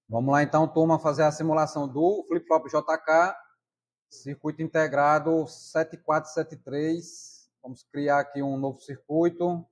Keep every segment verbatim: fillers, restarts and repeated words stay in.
Vamos lá então, turma, fazer a simulação do flip-flop J K, circuito integrado sete quatro sete três. Vamos criar aqui um novo circuito.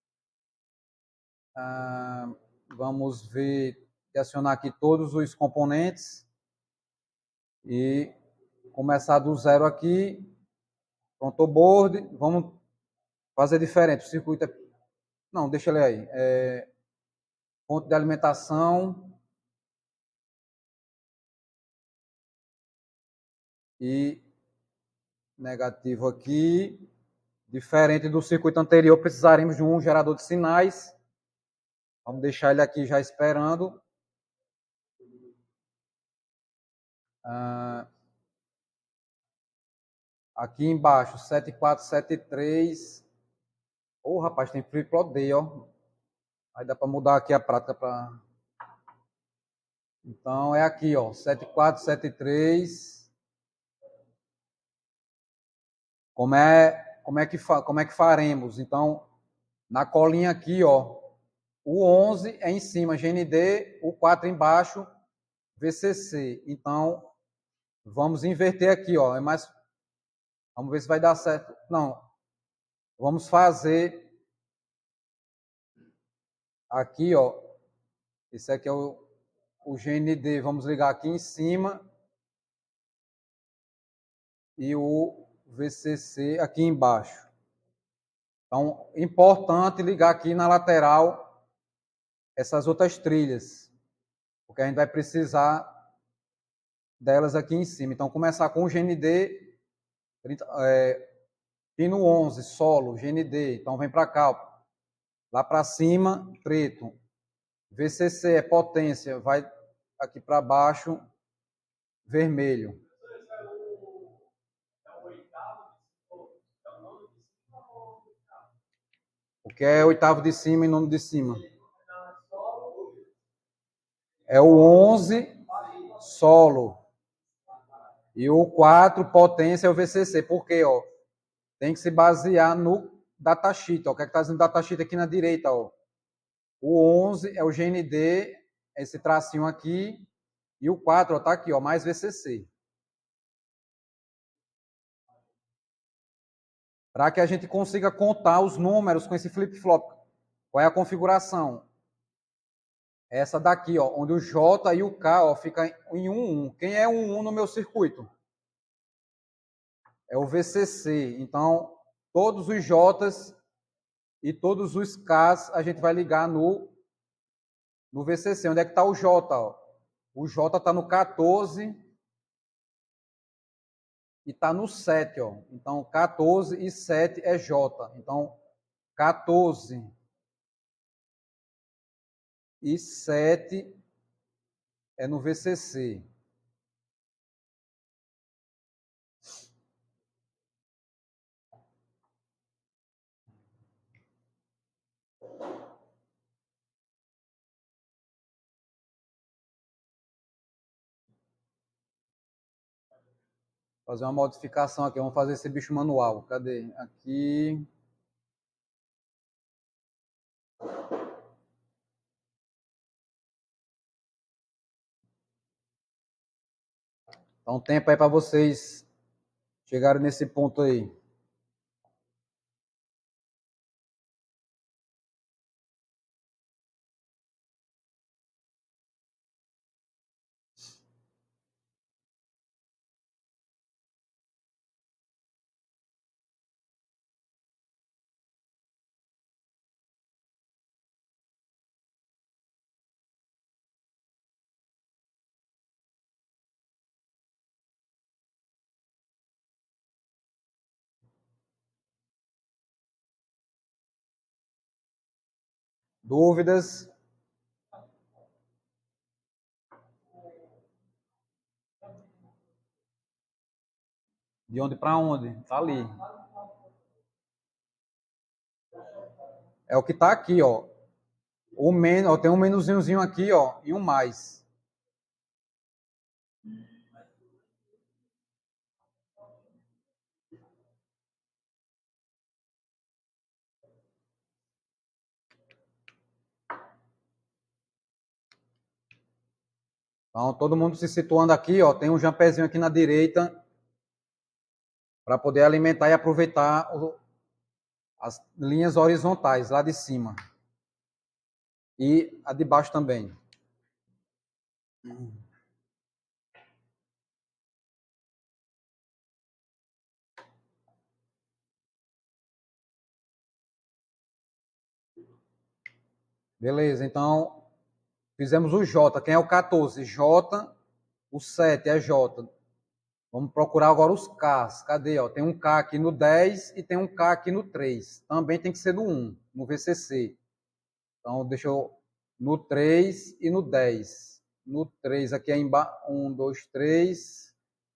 Ah, vamos ver, acionar aqui todos os componentes e começar do zero aqui. Pronto o board. Vamos fazer diferente. O circuito é... Não, deixa ele aí. É... Ponto de alimentação. E negativo aqui. Diferente do circuito anterior, precisaremos de um gerador de sinais. Vamos deixar ele aqui já esperando. Ah, aqui embaixo, sete quatro sete três. Ô, oh, rapaz, tem flip-flop D, ó. Aí dá para mudar aqui a prática para... Então, é aqui, ó, sete quatro sete três. Como é, como é, que, fa... como é que faremos? Então, na colinha aqui, ó, o onze é em cima, G N D, o quatro embaixo, V C C. Então, vamos inverter aqui, ó. É mais... Vamos ver se vai dar certo. Não. Vamos fazer aqui, ó. Esse aqui é o, o G N D. Vamos ligar aqui em cima. E o V C C aqui embaixo. Então, importante ligar aqui na lateral essas outras trilhas. Porque a gente vai precisar delas aqui em cima. Então, começar com o G N D, é, pino onze, solo, G N D. Então, vem para cá, ó. Lá para cima, preto. V C C é potência, vai aqui para baixo, vermelho. O que é oitavo de cima e nono de cima? É o onze, solo. E o quatro, potência, é o V C C. Por quê? Ó? Tem que se basear no datasheet. Ó. O que é que está dizendo o datasheet aqui na direita? Ó? O onze é o G N D, esse tracinho aqui. E o quatro está aqui, ó, mais V C C. Para que a gente consiga contar os números com esse flip-flop. Qual é a configuração? Essa daqui, ó, onde o J e o K ó, ficam em um um. Quem é um um no meu circuito? É o V C C. Então, todos os J's e todos os K's a gente vai ligar no, no V C C. Onde é que está o J? Ó? O J está no quatorze e está no sete. Ó. Então, quatorze e sete é J. Então, quatorze e sete é no V C C. Fazer uma modificação aqui. Vamos fazer esse bicho manual. Cadê? Aqui. Então, tempo aí para vocês chegarem nesse ponto aí. Dúvidas? De onde para onde? Tá ali. É o que tá aqui, ó. O menos, ó, tem um menuzinhozinho aqui, ó, e um mais. Então, todo mundo se situando aqui, ó, tem um jampezinho aqui na direita para poder alimentar e aproveitar o, as linhas horizontais lá de cima. E a de baixo também. Beleza, então fizemos o J. Quem é o quatorze? J. O sete é J. Vamos procurar agora os Ks. Cadê? Ó? Tem um K aqui no dez e tem um K aqui no três. Também tem que ser no um, no V C C. Então, deixa eu... No três e no dez. No três aqui é embaixo. um, dois, três.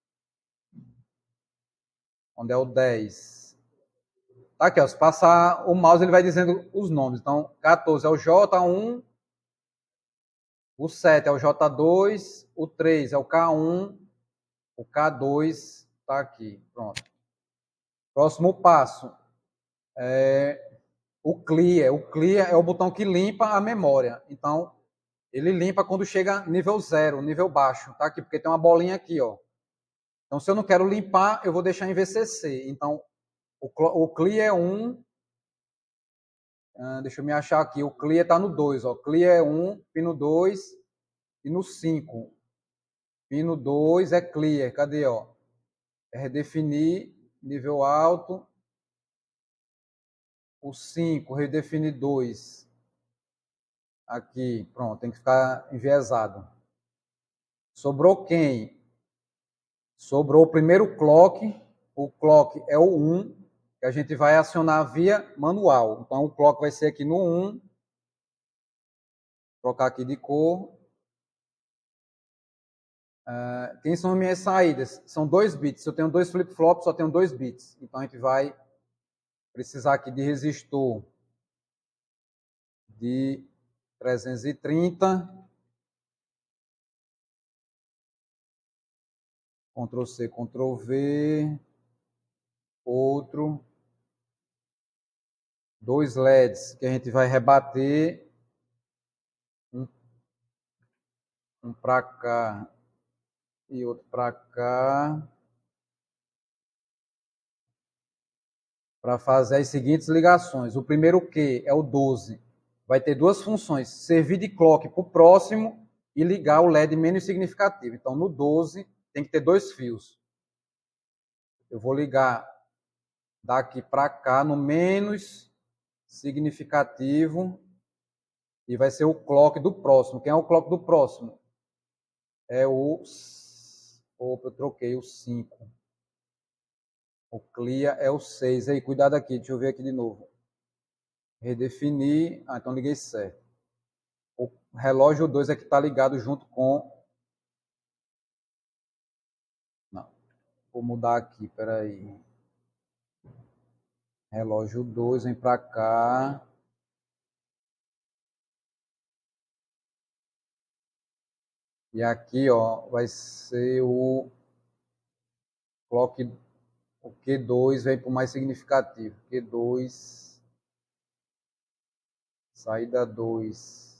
Onde é o dez? Tá aqui, ó. Se passar o mouse, ele vai dizendo os nomes. Então, quatorze é o J um. O sete é o J dois. O três é o K um. O K dois está aqui. Pronto. Próximo passo. É o Clear. O Clear é o botão que limpa a memória. Então, ele limpa quando chega nível zero, nível baixo. Tá aqui, porque tem uma bolinha aqui, ó. Então, se eu não quero limpar, eu vou deixar em V C C. Então, o Clear é um. Uh, deixa eu me achar aqui. O Clear está no dois. Ó. Clear é um, pino dois e no cinco. Pino dois é Clear. Cadê? Ó? É redefinir nível alto. O cinco, redefinir dois. Aqui, pronto, tem que ficar enviesado. Sobrou quem? Sobrou o primeiro clock. O clock é o um, que a gente vai acionar via manual. Então, o clock vai ser aqui no um. Vou trocar aqui de cor. Uh, quem são minhas saídas? São dois bits. Se eu tenho dois flip-flops, só tenho dois bits. Então, a gente vai precisar aqui de resistor de trezentos e trinta. Ctrl C, Ctrl V. Outro. Dois L E Ds que a gente vai rebater. Um, um para cá e outro para cá. Para fazer as seguintes ligações. O primeiro Q é o doze. Vai ter duas funções. Servir de clock para o próximo e ligar o L E D menos significativo. Então, no doze, tem que ter dois fios. Eu vou ligar daqui para cá no menos significativo e vai ser o clock do próximo. Quem é o clock do próximo? É o... Opa, eu troquei o cinco. O clear é o seis. Aí, cuidado aqui, deixa eu ver aqui de novo. Redefinir. Ah, então liguei certo. O relógio dois é que está ligado junto com... Não. Vou mudar aqui, peraí. Relógio dois, vem para cá. E aqui, ó, vai ser o clock, o Q dois vem para o mais significativo. Q dois, saída dois.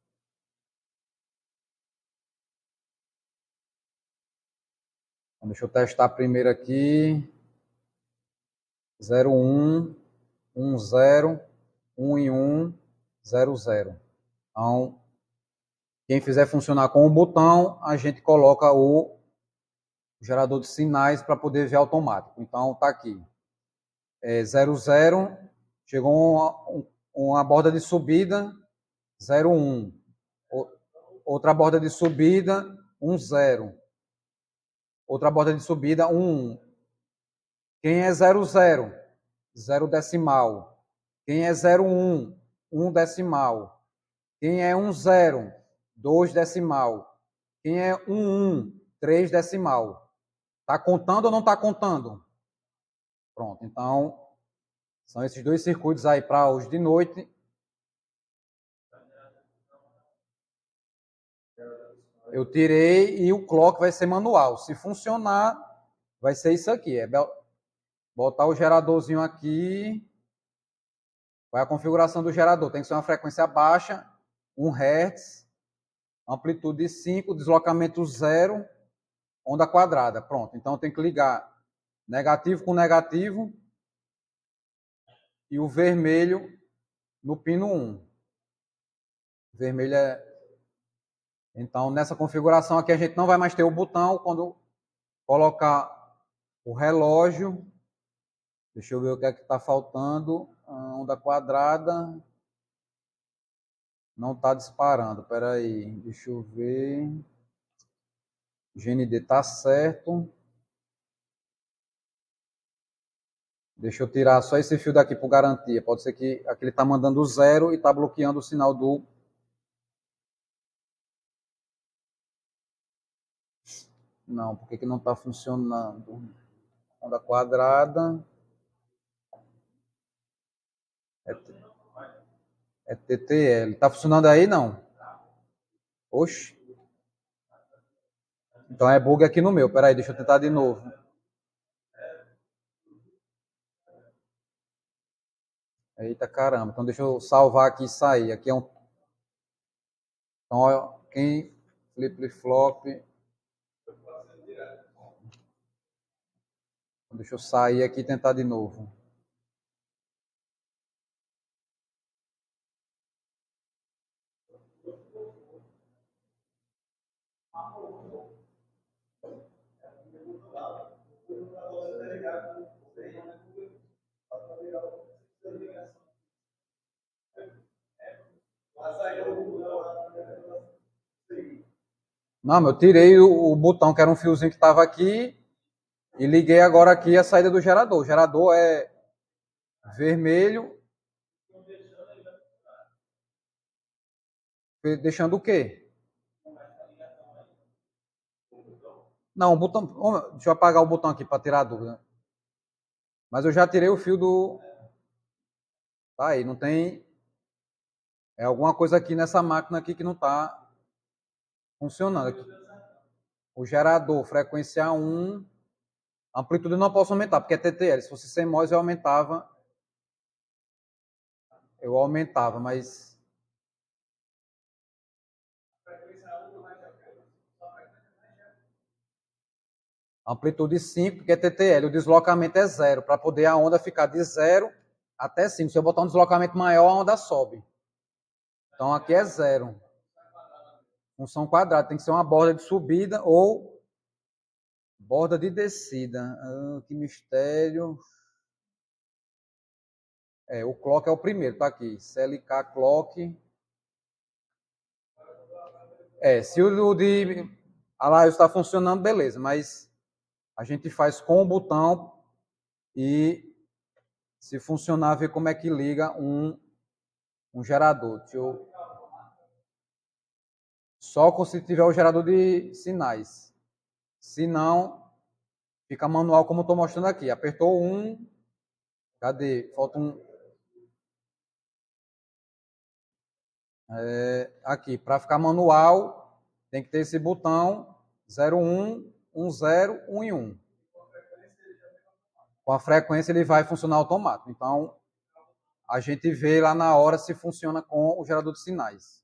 Então, deixa eu testar primeiro aqui. zero um, um zero, um e um, zero zero. Então, quem fizer funcionar com o botão, a gente coloca o gerador de sinais para poder ver automático. Então, tá aqui. É zero zero, chegou uma, uma borda de subida, zero um. Outra borda de subida, um zero. Outra borda de subida, um um. Quem é zero zero? Zero decimal. Quem é zero um? Um decimal. Quem é um zero? Dois decimal. Quem é um um? Três decimal. Tá contando ou não tá contando? Pronto, então são esses dois circuitos aí para hoje de noite. Eu tirei e o clock vai ser manual. Se funcionar, vai ser isso aqui. É botar o geradorzinho aqui. Qual é a configuração do gerador? Tem que ser uma frequência baixa, um hertz. amplitude de cinco, deslocamento zero, onda quadrada. Pronto, então tem que ligar negativo com negativo e o vermelho no pino um. Vermelho é... Então, nessa configuração aqui, a gente não vai mais ter o botão. Quando colocar o relógio, deixa eu ver o que é que está faltando. A onda quadrada não está disparando. Espera aí, deixa eu ver. G N D está certo. Deixa eu tirar só esse fio daqui por garantia. Pode ser que aqui ele está mandando zero e está bloqueando o sinal do... Não, por que, que não está funcionando? Onda quadrada. É, é T T L. Está funcionando aí? Não. Oxe. Então é bug aqui no meu. Peraí, deixa eu tentar de novo. Eita caramba. Então deixa eu salvar aqui e sair. Aqui é um... Então, ó, quem flip-flop... Deixa eu sair aqui e tentar de novo. Não, eu tirei o, o botão, que era um fiozinho que estava aqui, e liguei agora aqui a saída do gerador. O gerador é vermelho. Deixando o quê? Não, o botão... Deixa eu apagar o botão aqui para tirar a dúvida. Mas eu já tirei o fio do... Tá aí, não tem... É alguma coisa aqui nessa máquina aqui que não está funcionando. Aqui. O gerador, frequência um, amplitude eu não posso aumentar, porque é T T L. Se fosse C M O S eu aumentava. Eu aumentava, mas... Amplitude cinco, que é T T L. O deslocamento é zero, para poder a onda ficar de zero até cinco. Se eu botar um deslocamento maior, a onda sobe. Então aqui é zero. Função quadrada. Tem que ser uma borda de subida ou borda de descida. Ah, que mistério. É, o clock é o primeiro, tá aqui. C L K clock. É, se o de Alliance está funcionando, beleza. Mas a gente faz com o botão e se funcionar, ver como é que liga um, um gerador. Deixa eu... Só se tiver o gerador de sinais. Se não, fica manual como eu estou mostrando aqui. Apertou um. Cadê? Falta um. É, aqui, para ficar manual, tem que ter esse botão zero um, um zero, um e um. Com a frequência ele vai funcionar automático. Então, a gente vê lá na hora se funciona com o gerador de sinais.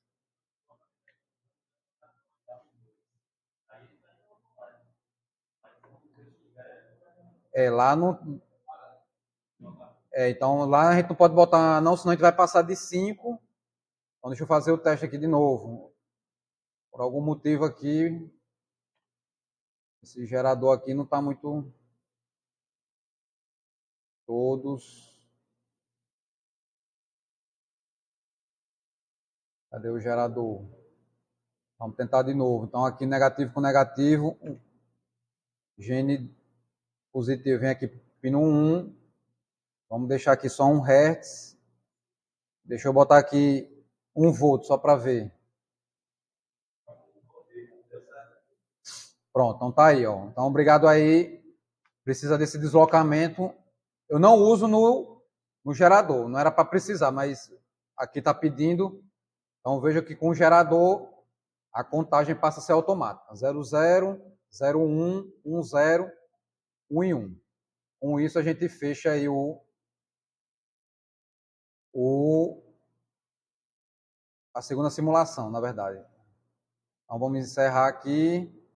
É, lá no... É, então, lá a gente não pode botar não, senão a gente vai passar de cinco. Então, deixa eu fazer o teste aqui de novo. Por algum motivo aqui, esse gerador aqui não está muito... Todos... Cadê o gerador? Vamos tentar de novo. Então, aqui negativo com negativo. G N positivo vem aqui pino um. Vamos deixar aqui só um hertz. Deixa eu botar aqui um volt só para ver. Pronto, então tá aí, ó. Então, obrigado aí. Precisa desse deslocamento. Eu não uso no, no gerador. Não era para precisar, mas aqui está pedindo. Então, veja que com o gerador, a contagem passa a ser automática. zero zero, zero um, um zero, um e um. Com isso, a gente fecha aí o, o, a segunda simulação, na verdade. Então, vamos encerrar aqui.